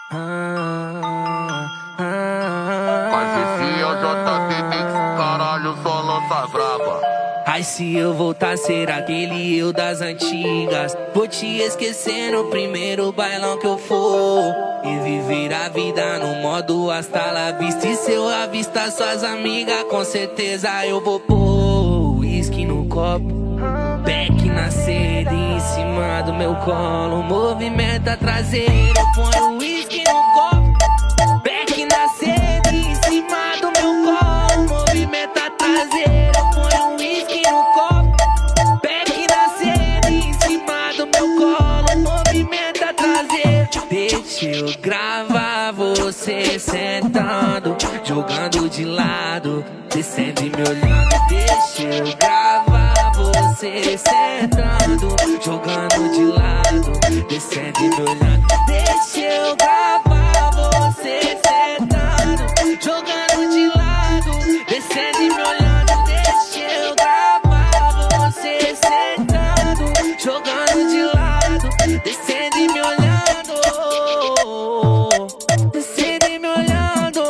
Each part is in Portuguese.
Mas esse é o JP Mix, caralho, só lança braba. Ai, se eu voltar a ser aquele eu das antigas, vou te esquecer no primeiro bailão que eu for, e viver a vida no modo hasta la vista. E se eu avistar suas amigas, com certeza eu vou pôr uísque no copo, back na seda em cima do meu colo, movimenta traseira, põe o uísque no copo, back na seda em cima do meu colo, movimenta traseira, põe o uísque no copo, back na seda em cima do meu colo, movimenta traseira. Deixa eu gravar você sentando, jogando de lado, descendo e me olhando. Deixa eu gravar você sentando, jogando de lado, descendo e me olhando. Deixa eu gravar você sentando, jogando de lado, descendo e me olhando. Deixa eu gravar você sentando, jogando de lado, descendo e me olhando. Descendo e me olhando.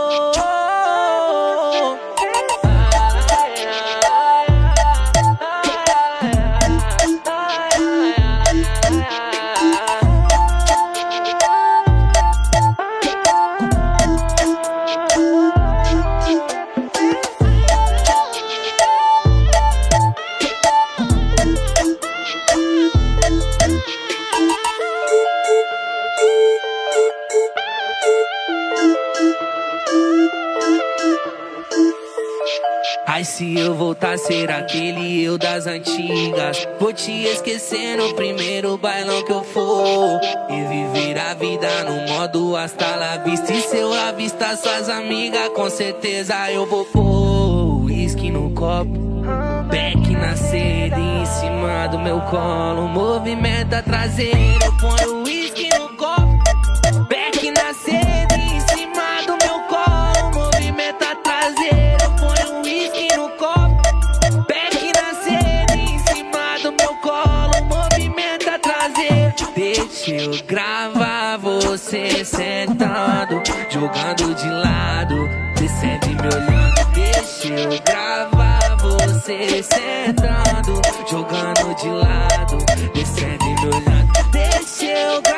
Ai, se eu voltar a ser aquele eu das antigas, vou te esquecer no primeiro bailão que eu for, e viver a vida no modo hasta la vista. E se eu avistar suas amigas, com certeza eu vou pôr uísque no copo, back na seda em cima do meu colo, movimenta traseira, põe o uísque no copo, back na seda em cima do meu colo, movimenta traseira, põe o uísque no copo, back na seda em cima do meu colo, movimenta traseira. Deixa eu gravar você sentando, jogando de lado, descendo e me olhando. Deixa eu gravar você sentando, jogando de lado, descendo e me olhando. Deixa eu gravar